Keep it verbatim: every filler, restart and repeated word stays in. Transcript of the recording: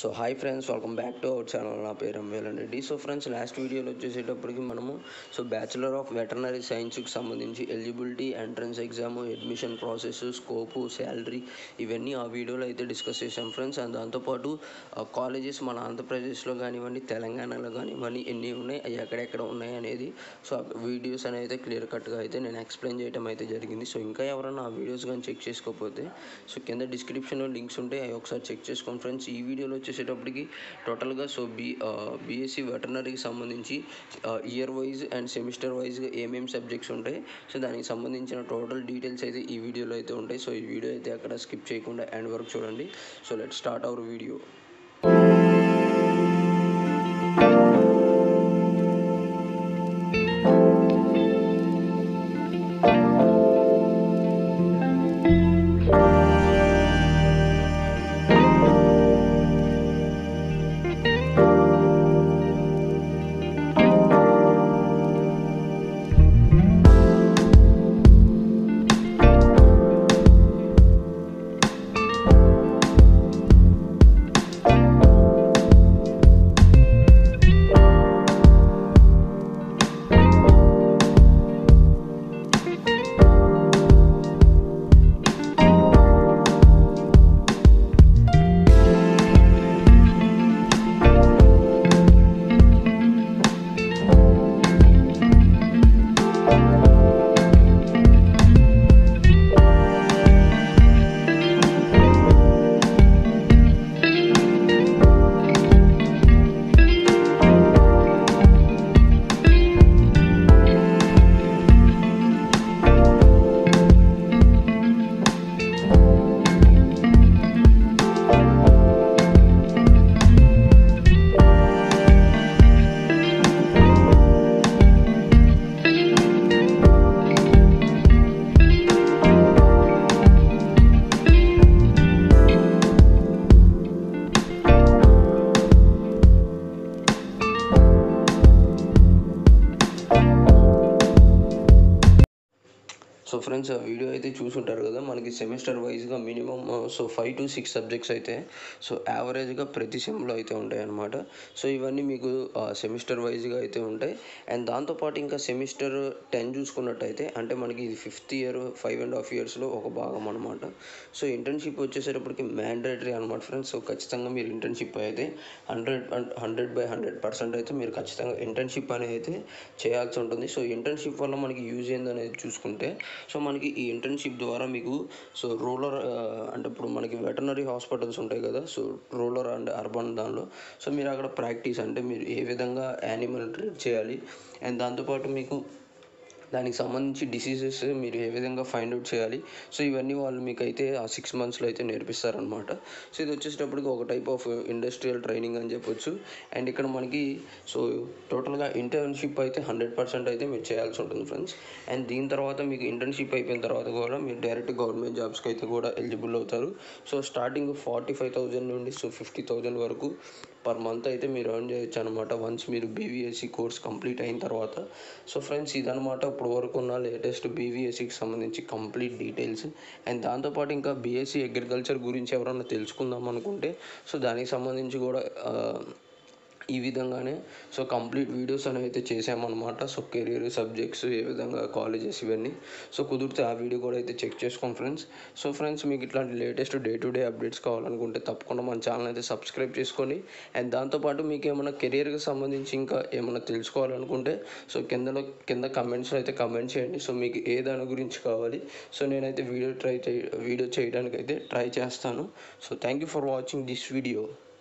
So hi friends, welcome back to our channel. నా పేరు Mvlnreddy. So friends, last వీడియోలో వచ్చేసేటప్పటికి మనము సో బ్యాచిలర్ ఆఫ్ వెటర్నరీ సైన్స్కి సంబంధించి eligibility, entrance exam, admission process, scope, salary ఇవన్నీ ఆ వీడియోలో అయితే డిస్కస్ చేసాం ఫ్రెండ్స్. అండ్ దాంతోపాటు కాలేజెస్ మన ఆంధ్రప్రదేశ్లో కానివ్వండి, తెలంగాణలో కానివ్వండి ఎన్ని ఉన్నాయి, అవి ఎక్కడెక్కడ ఉన్నాయి అనేది సో వీడియోస్ అనేది అయితే క్లియర్ కట్గా అయితే నేను ఎక్స్ప్లెయిన్ చేయడం అయితే జరిగింది. సో ఇంకా ఎవరైనా ఆ వీడియోస్ కానీ చెక్ చేసుకోకపోతే సో కింద డిస్క్రిప్షన్లో లింక్స్ ఉంటాయి, అవి ఒకసారి చెక్ చేసుకోండి ఫ్రెండ్స్. ఈ వీడియోలో వచ్చేసేటప్పటికి టోటల్గా సో బీ బీఎస్సీ వెటర్నరీకి సంబంధించి ఇయర్ వైజ్ అండ్ సెమిస్టర్ వైజ్గా ఏమేమి సబ్జెక్ట్స్ ఉంటాయి, సో దానికి సంబంధించిన టోటల్ డీటెయిల్స్ అయితే ఈ వీడియోలో అయితే ఉంటాయి. సో ఈ వీడియో అయితే అక్కడ స్కిప్ చేయకుండా ఎండ్ వరకు చూడండి. So let start our video. So friends, ఆ వీడియో అయితే చూసుంటారు కదా, మనకి సెమిస్టర్ వైజ్గా minimum so five to six subjects అయితే సో యావరేజ్గా ప్రతి సెమ్లో అయితే ఉంటాయి అన్నమాట. సో ఇవన్నీ మీకు సెమిస్టర్ వైజ్గా అయితే ఉంటాయి. అండ్ దాంతోపాటు ఇంకా సెమిస్టర్ టెన్ చూసుకున్నట్టయితే అంటే మనకి ఇది fifth year five and half ఇయర్స్లో ఒక భాగం అనమాట. సో ఇంటర్న్షిప్ వచ్చేసేటప్పటికి మ్యాండేటరీ అనమాట ఫ్రెండ్స్. సో ఖచ్చితంగా మీరు ఇంటర్న్షిప్ అయితే hundred hundred by hundred percent అయితే మీరు ఖచ్చితంగా ఇంటర్న్షిప్ అనేది అయితే చేయాల్సి ఉంటుంది. సో ఇంటర్న్షిప్ వల్ల మనకి యూజ్ ఏందనేది చూసుకుంటే సో మనకి ఈ ఇంటర్న్షిప్ ద్వారా మీకు సో రూరల్ అంటే ఇప్పుడు మనకి వెటర్నరీ హాస్పిటల్స్ ఉంటాయి కదా, సో రూరల్ అండ్ అర్బన్ దానిలో సో మీరు అక్కడ ప్రాక్టీస్ అంటే మీరు ఏ విధంగా యానిమల్ ట్రీట్ చేయాలి, అండ్ దాంతోపాటు మీకు దానికి సంబంధించి డిసీజెస్ మీరు ఏ విధంగా ఫైండ్ అవుట్ చేయాలి, సో ఇవన్నీ వాళ్ళు మీకు అయితే ఆ సిక్స్ మంత్స్లో అయితే నేర్పిస్తారనమాట. సో ఇది వచ్చేటప్పటికి ఒక టైప్ ఆఫ్ ఇండస్ట్రియల్ ట్రైనింగ్ అని చెప్పొచ్చు. అండ్ ఇక్కడ మనకి సో టోటల్గా ఇంటర్న్షిప్ అయితే హండ్రెడ్ పర్సెంట్ అయితే మీరు చేయాల్సి ఉంటుంది ఫ్రెండ్స్. అండ్ దీని తర్వాత మీకు ఇంటర్న్షిప్ అయిపోయిన తర్వాత కూడా మీరు డైరెక్ట్ గవర్నమెంట్ జాబ్స్కి అయితే కూడా ఎలిజిబుల్ అవుతారు. So starting forty five thousand నుండి సో ఫిఫ్టీ థౌజండ్ వరకు పర్ మంత్ అయితే మీరు ఎర్న్ చేయొచ్చు అనమాట వన్స్ మీరు బీవీఎస్సీ కోర్స్ కంప్లీట్ అయిన తర్వాత. సో ఫ్రెండ్స్, ఇదనమాట ఇప్పుడు వరకు ఉన్న లేటెస్ట్ బీవీఎస్సీకి సంబంధించి కంప్లీట్ డీటెయిల్స్. అండ్ దాంతోపాటు ఇంకా బీఎస్సీ అగ్రికల్చర్ గురించి ఎవరన్నా తెలుసుకుందాం అనుకుంటే సో దానికి సంబంధించి కూడా ఈ విధంగానే సో కంప్లీట్ వీడియోస్ అనేవి అయితే చేసామన్నమాట. సో కెరీర్ సబ్జెక్ట్స్ ఏ విధంగా కాలేజెస్ ఇవన్నీ సో కుదిరితే ఆ వీడియో కూడా అయితే చెక్ చేసుకోండి ఫ్రెండ్స్. సో ఫ్రెండ్స్, మీకు ఇట్లాంటి latest day to day updates కావాలనుకుంటే తప్పకుండా మన ఛానల్ అయితే సబ్స్క్రైబ్ చేసుకొని, అండ్ దాంతోపాటు మీకు ఏమైనా కెరీర్కి సంబంధించి ఇంకా ఏమైనా తెలుసుకోవాలనుకుంటే సో కిందలో కింద కమెంట్స్లో అయితే కమెంట్ చేయండి. సో మీకు ఏ దాని గురించి కావాలి సో నేనైతే వీడియో ట్రై చే వీడియో చేయడానికి అయితే ట్రై చేస్తాను. So thank you for watching this video.